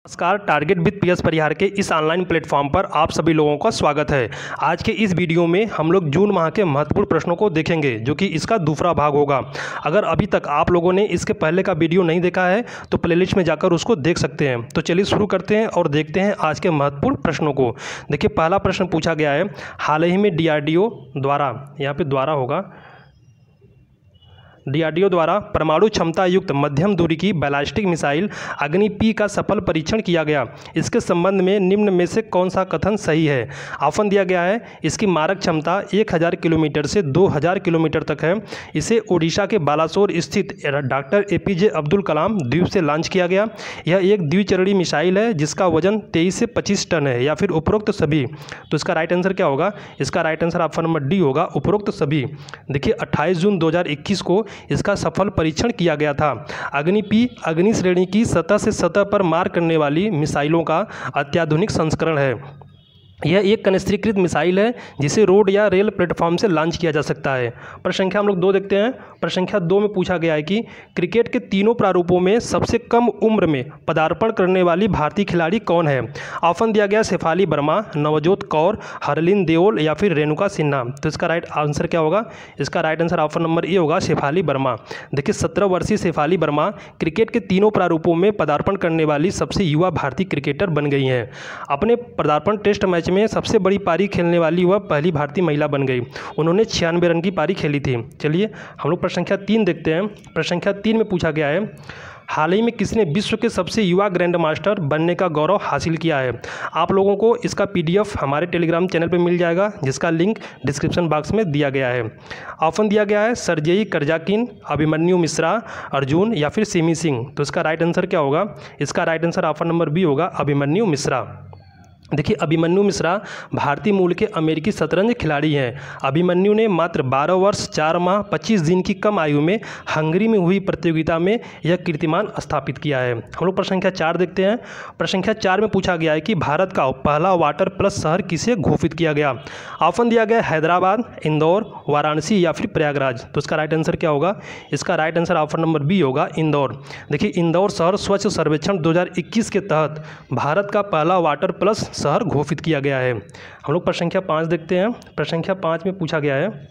नमस्कार। Target with PS परिहार के इस ऑनलाइन प्लेटफॉर्म पर आप सभी लोगों का स्वागत है। आज के इस वीडियो में हम लोग जून माह के महत्वपूर्ण प्रश्नों को देखेंगे, जो कि इसका दूसरा भाग होगा। अगर अभी तक आप लोगों ने इसके पहले का वीडियो नहीं देखा है तो प्लेलिस्ट में जाकर उसको देख सकते हैं। तो चलिए शुरू करते हैं और देखते हैं आज के महत्वपूर्ण प्रश्नों को। देखिए, पहला प्रश्न पूछा गया है, हाल ही में डीआरडीओ द्वारा, यहाँ पे द्वारा होगा, डीआरडीओ द्वारा परमाणु क्षमता युक्त मध्यम दूरी की बैलिस्टिक मिसाइल अग्नि पी का सफल परीक्षण किया गया। इसके संबंध में निम्न में से कौन सा कथन सही है? ऑप्शन दिया गया है, इसकी मारक क्षमता 1000 किलोमीटर से 2000 किलोमीटर तक है। इसे ओडिशा के बालासोर स्थित डॉक्टर एपीजे अब्दुल कलाम द्वीप से लॉन्च किया गया। यह एक द्विचरणीय मिसाइल है जिसका वजन 23 से 25 टन है, या फिर उपरोक्त सभी। तो इसका राइट आंसर क्या होगा? इसका right answer option number D होगा, उपरोक्त सभी। देखिए, 28 जून 2021 को इसका सफल परीक्षण किया गया था। अग्नि पी अग्नि श्रेणी की सतह से सतह पर मार करने वाली मिसाइलों का अत्याधुनिक संस्करण है। यह एक कनिस्त्रीकृत मिसाइल है जिसे रोड या रेल प्लेटफॉर्म से लॉन्च किया जा सकता है। प्रश्न संख्या हम लोग 2 देखते हैं। प्रश्न संख्या 2 में पूछा गया है कि क्रिकेट के तीनों प्रारूपों में सबसे कम उम्र में पदार्पण करने वाली भारतीय खिलाड़ी कौन है? ऑप्शन दिया गया, शेफाली वर्मा, नवजोत कौर, हरलीन देओल या फिर रेणुका सिन्हा। तो इसका राइट आंसर क्या होगा? इसका right answer option number A होगा, शेफाली वर्मा। देखिए, 17 वर्षीय शेफाली वर्मा क्रिकेट के तीनों प्रारूपों में पदार्पण करने वाली सबसे युवा भारतीय क्रिकेटर बन गई हैं। अपने पदार्पण टेस्ट मैच में सबसे बड़ी पारी खेलने वाली वह पहली भारतीय महिला बन गई। उन्होंने 96 रन की पारी खेली थी। चलिए हम लोग प्रश्न संख्या 3 देखते हैं। प्रश्न संख्या 3 में पूछा गया है, हाल ही में किसने विश्व के सबसे युवा ग्रैंड मास्टर बनने का गौरव हासिल किया है? आप लोगों को इसका पीडीएफ हमारे टेलीग्राम चैनल पर मिल जाएगा, जिसका लिंक डिस्क्रिप्शन बॉक्स में दिया गया है। ऑप्शन दिया गया है, सर्जेई करजाकिन, अभिमन्यु मिश्रा, अर्जुन या फिर सिमी सिंह। तो इसका राइट आंसर क्या होगा? इसका right answer option number B होगा, अभिमन्यु मिश्रा। देखिए, अभिमन्यु मिश्रा भारतीय मूल के अमेरिकी शतरंज खिलाड़ी हैं। अभिमन्यु ने मात्र 12 वर्ष 4 माह 25 दिन की कम आयु में हंगरी में हुई प्रतियोगिता में यह कीर्तिमान स्थापित किया है। हम लोग प्रश्न संख्या 4 देखते हैं। प्रश्न संख्या 4 में पूछा गया है कि भारत का पहला वाटर प्लस शहर किसे घोषित किया गया? ऑप्शन दिया गया, हैदराबाद, इंदौर, वाराणसी या फिर प्रयागराज। तो इसका राइट आंसर क्या होगा? इसका right answer option number B होगा, इंदौर। देखिए, इंदौर शहर स्वच्छ सर्वेक्षण 2021 के तहत भारत का पहला वाटर प्लस शहर घोषित किया गया है। हम लोग प्रश्न संख्या 5 देखते हैं। प्रश्न संख्या 5 में पूछा गया है,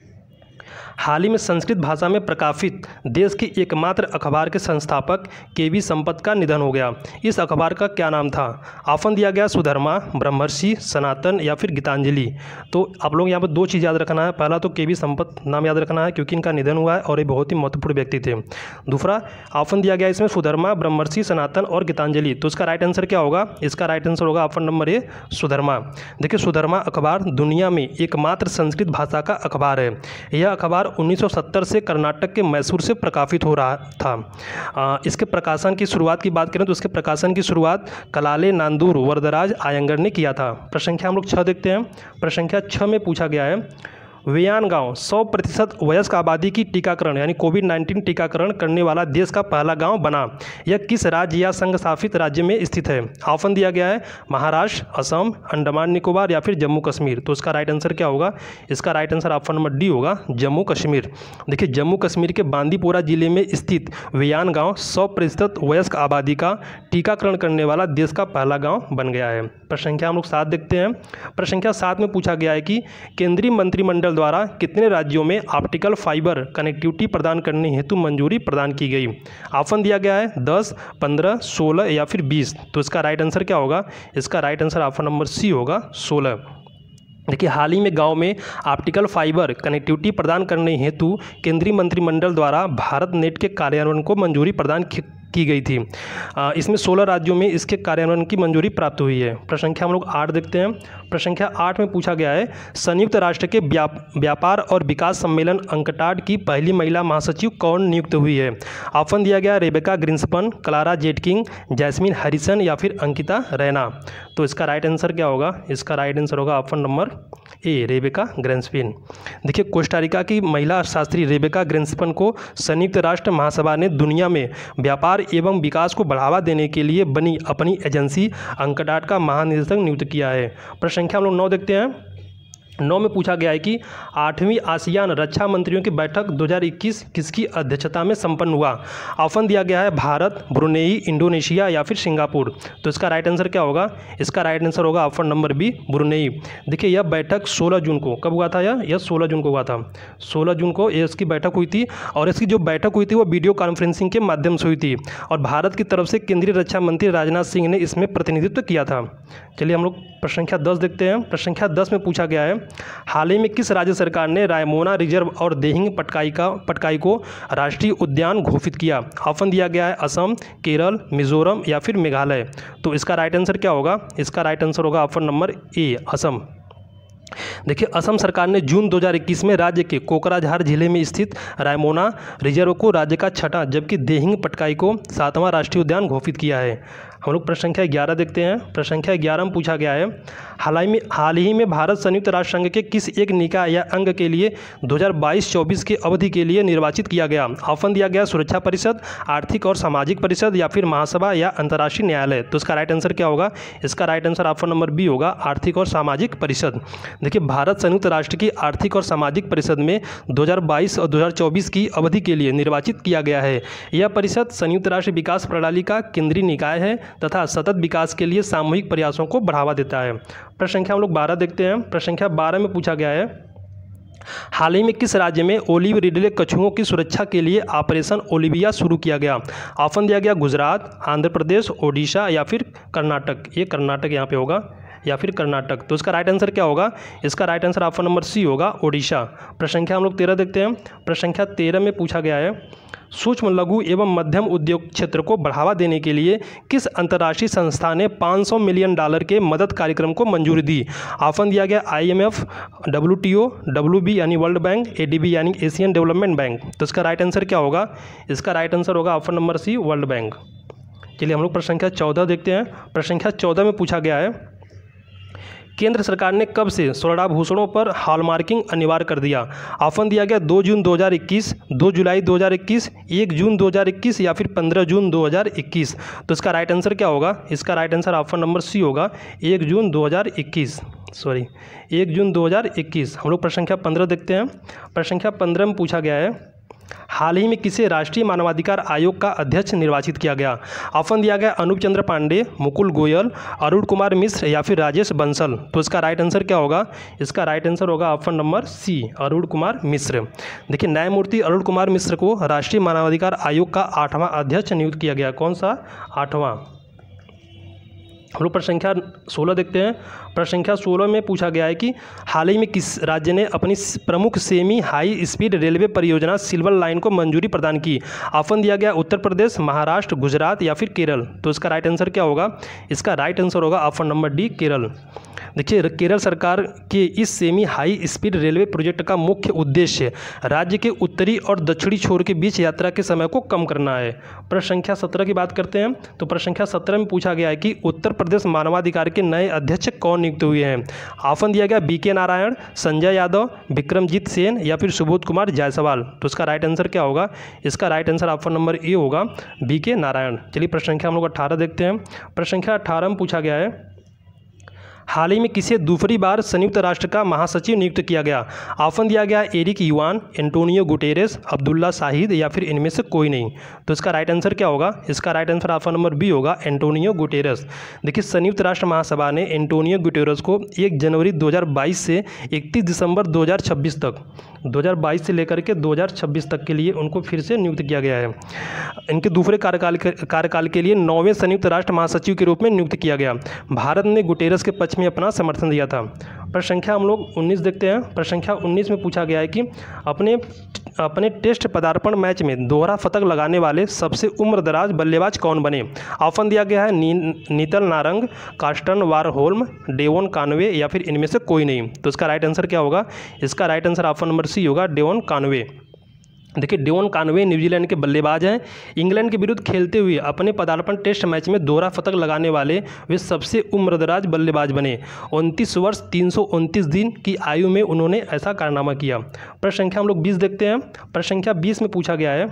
हाल ही में संस्कृत भाषा में प्रकाशित देश के एकमात्र अखबार के संस्थापक केवी संपत का निधन हो गया। इस अखबार का क्या नाम था? ऑप्शन दिया गया, सुधर्मा, ब्रह्मर्षि, सनातन या फिर गीतांजलि। तो आप लोग यहाँ पर 2 चीज़ याद रखना है। पहला तो केवी संपत नाम याद रखना है, क्योंकि इनका निधन हुआ है और ये बहुत ही महत्वपूर्ण व्यक्ति थे। दूसरा ऑप्शन दिया गया इसमें सुधर्मा, ब्रह्मर्षि, सनातन और गीतांजलि। तो इसका राइट आंसर क्या होगा? इसका राइट आंसर होगा ऑप्शन नंबर ए, सुधर्मा। देखिए, सुधर्मा अखबार दुनिया में एकमात्र संस्कृत भाषा का अखबार है। यह अखबार 1970 से कर्नाटक के मैसूर से प्रकाशित हो रहा था। इसके प्रकाशन की शुरुआत की बात करें तो इसके प्रकाशन की शुरुआत कलाले नांदूर वरदराज आयंगर ने किया था। प्रश्न संख्या हम लोग 6 देखते हैं। प्रश्न संख्या 6 में पूछा गया है, वेयान गांव 100% वयस्क आबादी की टीकाकरण यानी कोविड-19 टीकाकरण करने वाला देश का पहला गांव बना। यह किस राज्य या संघ शासित राज्य में स्थित है? ऑप्शन दिया गया है, महाराष्ट्र, असम, अंडमान निकोबार या फिर जम्मू कश्मीर। तो इसका राइट आंसर क्या होगा? इसका right answer option number D होगा, जम्मू कश्मीर। देखिए, जम्मू कश्मीर के बांदीपोरा जिले में स्थित वेयान गाँव 100% वयस्क आबादी का टीकाकरण करने वाला देश का पहला गाँव बन गया है। प्रश्न संख्या हम लोग 7 देखते हैं। प्रश्न संख्या 7 में पूछा गया है कि केंद्रीय मंत्रिमंडल द्वारा कितने राज्यों में ऑप्टिकल फाइबर कनेक्टिविटी प्रदान करने हेतु मंजूरी प्रदान की गई? ऑप्शन दिया गया है 10, 15, 16 या फिर 20। तो इसका राइट आंसर क्या होगा? इसका right answer option number C होगा, 16। देखिए, हाल ही में गांव में ऑप्टिकल फाइबर कनेक्टिविटी प्रदान करने हेतु केंद्रीय मंत्रिमंडल द्वारा भारत नेट के कार्यान्वयन को मंजूरी प्रदान की गई थी। इसमें 16 राज्यों में इसके कार्यान्वयन की मंजूरी प्राप्त हुई है। प्रश्न संख्या हम लोग 8 देखते हैं। प्रश्न संख्या 8 में पूछा गया है, संयुक्त राष्ट्र के व्यापार और विकास सम्मेलन अंकटाड की पहली महिला महासचिव कौन नियुक्त हुई है? ऑप्शन दिया गया, Rebecca Grynspan, Clara Zetkin, Jasmine Harrison या फिर अंकिता रैना। तो इसका राइट आंसर क्या होगा? इसका राइट आंसर होगा option number A, Rebecca Grynspan. देखिए, कोस्टारिका की महिला शास्त्री रेबेका ग्रिन्सपन को संयुक्त राष्ट्र महासभा ने दुनिया में व्यापार एवं विकास को बढ़ावा देने के लिए बनी अपनी एजेंसी अंकटाड का महानिदेशक नियुक्त किया है। प्रश्न संख्या हम लोग 9 देखते हैं। 9 में पूछा गया है कि 8वीं आसियान रक्षा मंत्रियों की बैठक 2021 किसकी अध्यक्षता में संपन्न हुआ। ऑप्शन दिया गया है भारत, ब्रुनेई, इंडोनेशिया या फिर सिंगापुर। तो इसका राइट आंसर क्या होगा? इसका राइट आंसर होगा ऑप्शन नंबर बी, ब्रुनेई। देखिए यह बैठक 16 जून को, कब हुआ था यह 16 जून को हुआ था। 16 जून को इसकी बैठक हुई थी और इसकी जो बैठक हुई थी वो वीडियो कॉन्फ्रेंसिंग के माध्यम से हुई थी और भारत की तरफ से केंद्रीय रक्षा मंत्री राजनाथ सिंह ने इसमें प्रतिनिधित्व किया था। चलिए हम लोग प्रश्न संख्या 10 देखते हैं। प्रश्न संख्या 10 में पूछा गया है, हाल ही में किस राज्य सरकार ने रायमोना रिजर्व और देहिंग पटकाई को राष्ट्रीय उद्यान घोषित किया। ऑप्शन दिया गया है असम, केरल, मिजोरम या फिर मेघालय। तो इसका राइट आंसर क्या होगा? इसका राइट आंसर होगा ऑप्शन नंबर ए, असम। देखिए असम सरकार ने जून 2021 में राज्य के कोकराझार जिले में स्थित रायमोना रिजर्व को राज्य का छठा जबकि देहिंग पटकाई को 7वां राष्ट्रीय उद्यान घोषित किया है। हम लोग प्रश्न संख्या 11 देखते हैं। प्रश्न संख्या 11 में पूछा गया है, हाल ही में भारत संयुक्त राष्ट्र संघ के किस एक निकाय या अंग के लिए 2022-24 की अवधि के लिए निर्वाचित किया गया। ऑप्शन दिया गया सुरक्षा परिषद, आर्थिक और सामाजिक परिषद या फिर महासभा या अंतर्राष्ट्रीय न्यायालय। तो इसका राइट आंसर क्या होगा? इसका right answer option number B होगा, आर्थिक और सामाजिक परिषद। देखिए भारत संयुक्त राष्ट्र की आर्थिक और सामाजिक परिषद में 2022 और 2024 की अवधि के लिए निर्वाचित किया गया है। यह परिषद संयुक्त राष्ट्र विकास प्रणाली का केंद्रीय निकाय है तथा सतत विकास के लिए सामूहिक प्रयासों को बढ़ावा देता है। प्रश्न संख्या हम लोग 12 देखते हैं। प्रश्न संख्या 12 में पूछा गया है, हाल ही में किस राज्य में ओलिव रिडले कछुओं की सुरक्षा के लिए ऑपरेशन ओलिविया शुरू किया गया। ऑप्शन दिया गया गुजरात, आंध्र प्रदेश, ओडिशा या फिर कर्नाटक। ये कर्नाटक यहाँ पे होगा या फिर कर्नाटक। तो इसका राइट आंसर क्या होगा? इसका right answer option number C होगा, ओडिशा। प्रश्न संख्या हम लोग 13 देखते हैं। प्रश्न संख्या 13 में पूछा गया है, सूक्ष्म लघु एवं मध्यम उद्योग क्षेत्र को बढ़ावा देने के लिए किस अंतर्राष्ट्रीय संस्था ने $500 मिलियन के मदद कार्यक्रम को मंजूरी दी। ऑप्शन दिया गया IMF, WTO, WB यानी वर्ल्ड बैंक, ADB यानी एशियन डेवलपमेंट बैंक। तो इसका राइट आंसर क्या होगा? इसका राइट आंसर होगा option number C, World Bank. चलिए हम लोग प्रश्न संख्या 14 देखते हैं। प्रश्न संख्या 14 में पूछा गया है, केंद्र सरकार ने कब से स्वर्णाभूषणों पर हॉलमार्किंग अनिवार्य कर दिया। ऑप्शन दिया गया 2 जून 2021, 2 जुलाई 2021, 1 जून 2021 या फिर 15 जून 2021। तो इसका राइट आंसर क्या होगा? इसका right answer option number C होगा, 1 जून 2021। 1 जून 2021। हम लोग प्रश्न संख्या 15 देखते हैं। प्रश्न संख्या 15 में पूछा गया है, हाल ही में किसे राष्ट्रीय मानवाधिकार आयोग का अध्यक्ष निर्वाचित किया गया। ऑप्शन दिया गया अनूप चंद्र पांडे, मुकुल गोयल, अरुण कुमार मिश्र या फिर राजेश बंसल। तो इसका राइट आंसर क्या होगा? इसका राइट आंसर होगा option number C, Arun Kumar Mishra. देखिए न्यायमूर्ति अरुण कुमार मिश्र को राष्ट्रीय मानवाधिकार आयोग का 8वां अध्यक्ष नियुक्त किया गया। कौन सा? 8वां। हम लोग प्रश्न संख्या 16 देखते हैं। प्रश्न संख्या 16 में पूछा गया है कि हाल ही में किस राज्य ने अपनी प्रमुख सेमी हाई स्पीड रेलवे परियोजना सिल्वर लाइन को मंजूरी प्रदान की। ऑप्शन दिया गया उत्तर प्रदेश, महाराष्ट्र, गुजरात या फिर केरल। तो इसका राइट आंसर क्या होगा? इसका राइट आंसर होगा ऑप्शन नंबर डी, केरल। देखिए केरल सरकार के इस semi high speed railway project का मुख्य उद्देश्य राज्य के उत्तरी और दक्षिणी छोर के बीच यात्रा के समय को कम करना है। प्रश्न संख्या 17 की बात करते हैं। तो प्रश्न संख्या 17 में पूछा गया है कि उत्तर प्रदेश मानवाधिकार के नए अध्यक्ष कौन नियुक्त हुए हैं। ऑप्शन दिया गया BK नारायण, संजय यादव, विक्रमजीत सेन या फिर सुबोध कुमार जायसवाल। तो इसका राइट आंसर क्या होगा? इसका right answer option number A होगा, BK नारायण। चलिए प्रश्न संख्या हम लोग 18 देखते हैं। प्रश्न संख्या 18 में पूछा गया है, हाल ही में किसे दूसरी बार संयुक्त राष्ट्र का महासचिव नियुक्त किया गया। ऑप्शन दिया गया एरिक युवान, एंटोनियो गुटेरेस, अब्दुल्ला शाहिद या फिर इनमें से कोई नहीं। तो इसका राइट आंसर क्या होगा? इसका right answer option number B होगा, एंटोनियो गुटेरेस। देखिए संयुक्त राष्ट्र महासभा ने एंटोनियो गुटेरेस को 1 जनवरी 2022 से 31 दिसंबर 2026 तक, 2022 से लेकर के 2026 तक के लिए उनको फिर से नियुक्त किया गया है। इनके दूसरे कार्यकाल के लिए 9वें संयुक्त राष्ट्र महासचिव के रूप में नियुक्त किया गया। भारत ने गुटेरेस के पक्ष में अपना समर्थन दिया था। प्रश्न संख्या हम लोग 19 देखते हैं। प्रश्न संख्या 19 में पूछा गया है कि अपने टेस्ट पदार्पण मैच में दोहरा शतक लगाने वाले सबसे उम्रदराज बल्लेबाज कौन बने। ऑप्शन दिया गया है Neetal Narang, Karsten Warholm, Devon Conway या फिर इनमें से कोई नहीं। तो इसका राइट आंसर क्या होगा? इसका right answer option number C होगा, डेवोन कानवे। देखिए डेवोन कानवे न्यूजीलैंड के बल्लेबाज हैं। इंग्लैंड के विरुद्ध खेलते हुए अपने पदार्पण टेस्ट मैच में दोहरा शतक लगाने वाले वे सबसे उम्रदराज बल्लेबाज बने। 29 वर्ष 329 दिन की आयु में उन्होंने ऐसा कारनामा किया। प्रश्न संख्या हम लोग 20 देखते हैं। प्रश्न संख्या 20 में पूछा गया है,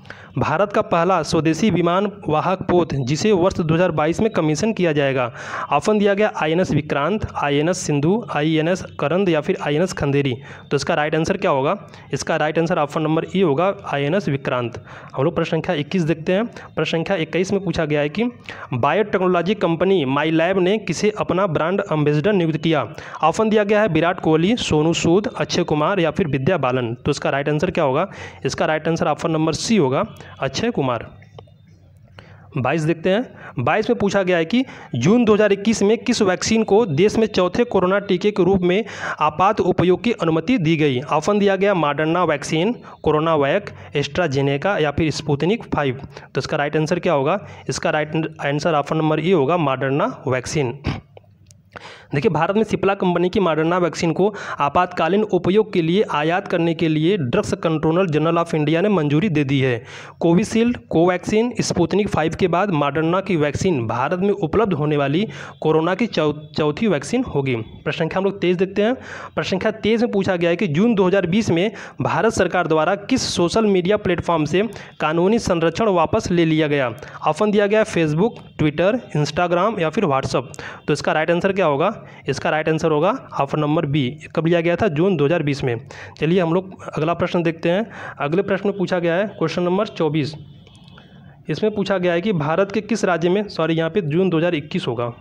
भारत का पहला स्वदेशी विमान वाहक पोत जिसे वर्ष 2022 में कमीशन किया जाएगा। ऑप्शन दिया गया INS Vikrant, INS Sindhu, INS करंद या फिर INS खंदेरी। तो इसका राइट आंसर क्या होगा? इसका right answer option number A होगा, INS विक्रांत। हम लोग प्रश्न संख्या 21 देखते हैं। प्रश्न संख्या 21 में पूछा गया है कि बायोटेक्नोलॉजी कंपनी माई लैब ने किसे अपना ब्रांड एम्बेसडर नियुक्त किया। ऑप्शन दिया गया है विराट कोहली, सोनू सूद, अक्षय कुमार या फिर विद्या बालन। तो इसका राइट आंसर क्या होगा? इसका right answer option number C होगा, अक्षय कुमार। 22 देखते हैं। 22 में पूछा गया है कि जून 2021 में किस वैक्सीन को देश में चौथे कोरोना टीके के रूप में आपात उपयोग की अनुमति दी गई। ऑप्शन दिया गया Moderna vaccine, CoronaVac, AstraZeneca या फिर स्पुतनिक 5। तो इसका राइट आंसर क्या होगा? इसका right answer option number A होगा, मॉडर्ना वैक्सीन। देखिए, भारत में सिप्ला कंपनी की मॉडर्ना वैक्सीन को आपातकालीन उपयोग के लिए आयात करने के लिए Drugs Controller General of India ने मंजूरी दे दी है। कोविशील्ड, कोवैक्सीन, स्पुतनिक 5 के बाद मॉडर्ना की वैक्सीन भारत में उपलब्ध होने वाली कोरोना की चौथी वैक्सीन होगी। प्रश्न संख्या हम लोग 23 देखते हैं। प्रश्न संख्या 23 में पूछा गया है कि जून 2020 में भारत सरकार द्वारा किस सोशल मीडिया प्लेटफॉर्म से कानूनी संरक्षण वापस ले लिया गया। ऑप्शन दिया गया फेसबुक, ट्विटर, इंस्टाग्राम या फिर व्हाट्सअप। तो इसका राइट आंसर क्या होगा? इसका राइट आंसर होगा ऑप्शन नंबर बी। कब लिया गया था? जून 2020 में। चलिए हम लोग अगला प्रश्न देखते हैं। अगले प्रश्न में पूछा गया है क्वेश्चन नंबर 24। इसमें पूछा गया है कि भारत के किस राज्य में, सॉरी यहाँ पे जून 2021 होगा।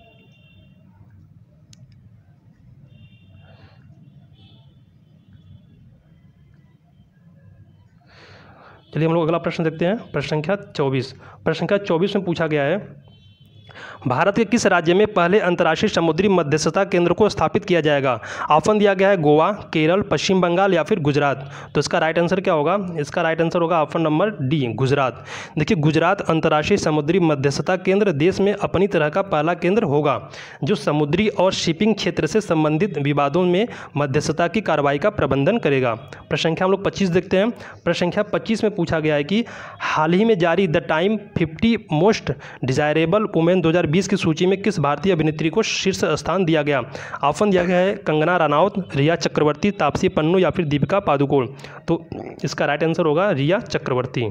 चलिए हम लोग अगला प्रश्न देखते हैं। प्रश्न संख्या 24। प्रश्न संख्या 24 में पूछा गया है भारत के किस राज्य में पहले अंतर्राष्ट्रीय समुद्री मध्यस्थता केंद्र को स्थापित किया जाएगा। ऑप्शन दिया गया है गोवा, केरल, पश्चिम बंगाल या फिर गुजरात। तो इसका राइट आंसर क्या होगा? इसका राइट आंसर होगा ऑप्शन नंबर डी, गुजरात। देखिए, गुजरात अंतर्राष्ट्रीय समुद्री मध्यस्थता केंद्र देश में अपनी तरह का पहला केंद्र होगा जो समुद्री और शिपिंग क्षेत्र से संबंधित विवादों में मध्यस्थता की कार्रवाई का प्रबंधन करेगा। प्रश्न संख्या हम लोग 25 देखते हैं। प्रश्न संख्या 25 में पूछा गया है कि हाल ही में जारी the Time 50 most desirable women 2020 की सूची में किस भारतीय अभिनेत्री को शीर्ष स्थान दिया गया। ऑप्शन दिया गया है कंगना रनौत, रिया चक्रवर्ती, तापसी पन्नू या फिर दीपिका पादुकोण। तो इसका राइट आंसर होगा रिया चक्रवर्ती,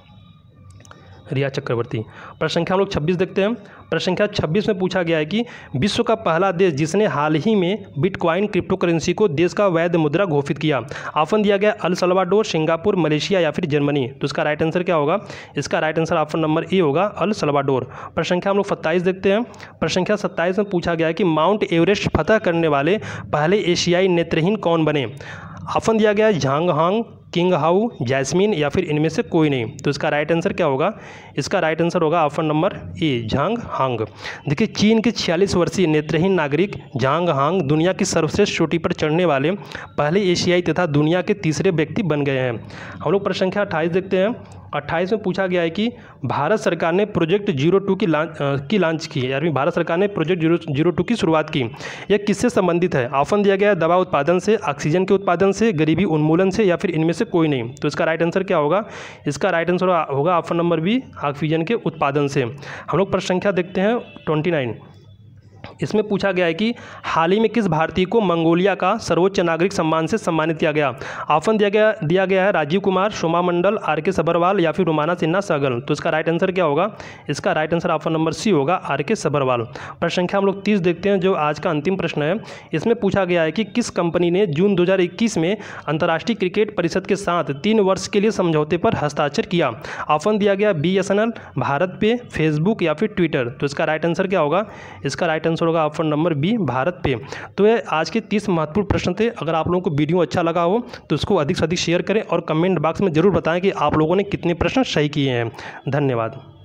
रिया चक्रवर्ती। प्रश्न संख्या हम लोग 26 देखते हैं। प्रश्न संख्या 26 में पूछा गया है कि विश्व का पहला देश जिसने हाल ही में बिटकॉइन क्रिप्टो करेंसी को देश का वैध मुद्रा घोषित किया। ऑप्शन दिया गया अल सल्वाडोर, सिंगापुर, मलेशिया या फिर जर्मनी। तो इसका राइट आंसर क्या होगा? इसका right answer option number A होगा, अल सल्वाडोर। प्रश्न संख्या हम लोग 27 देखते हैं। प्रश्न संख्या 27 में पूछा गया है कि माउंट एवरेस्ट फतह करने वाले पहले एशियाई नेत्रहीन कौन बने। ऑप्शन दिया गया है Zhang Hong, King Hao, Jasmine या फिर इनमें से कोई नहीं। तो इसका राइट आंसर क्या होगा? इसका राइट आंसर होगा option number A, Zhang Hong. देखिए, चीन के 46 वर्षीय नेत्रहीन नागरिक झांग हांग दुनिया की सर्वश्रेष्ठ चोटी पर चढ़ने वाले पहले एशियाई तथा दुनिया के तीसरे व्यक्ति बन गए हैं। हम लोग प्रश्न संख्या 28 देखते हैं। 28 में पूछा गया है कि भारत सरकार ने प्रोजेक्ट 02 की लॉन्च की, यानी भारत सरकार ने प्रोजेक्ट 02 की शुरुआत की। यह किससे संबंधित है? ऑप्शन दिया गया है दवा उत्पादन से, ऑक्सीजन के उत्पादन से, गरीबी उन्मूलन से या फिर इनमें से कोई नहीं। तो इसका राइट आंसर क्या होगा? इसका राइट आंसर होगा ऑप्शन नंबर बी, ऑक्सीजन के उत्पादन से। हम लोग प्रश्न संख्या देखते हैं 29। इसमें पूछा गया है कि हाल ही में किस भारतीय को मंगोलिया का सर्वोच्च नागरिक सम्मान से सम्मानित किया गया। ऑप्शन दिया गया है राजीव कुमार, सोमा मंडल, आर.के. सबरवाल या फिर रुमाना सिन्हा सहगल। तो इसका राइट आंसर क्या होगा? इसका right answer option number C होगा, आर.के. सबरवाल। प्रश्न संख्या हम लोग 30 देखते हैं, जो आज का अंतिम प्रश्न है। इसमें पूछा गया है कि किस कंपनी ने जून 2021 में अंतर्राष्ट्रीय क्रिकेट परिषद के साथ 3 वर्ष के लिए समझौते पर हस्ताक्षर किया। ऑप्शन दिया गया BSNL, भारत पे, फेसबुक या फिर ट्विटर। तो इसका राइट आंसर क्या होगा? इसका राइट आंसर होगा option number B, BharatPe. तो ये आज के 30 महत्वपूर्ण प्रश्न थे। अगर आप लोगों को वीडियो अच्छा लगा हो तो इसको अधिक से अधिक शेयर करें और कमेंट बॉक्स में जरूर बताएं कि आप लोगों ने कितने प्रश्न सही किए हैं। धन्यवाद।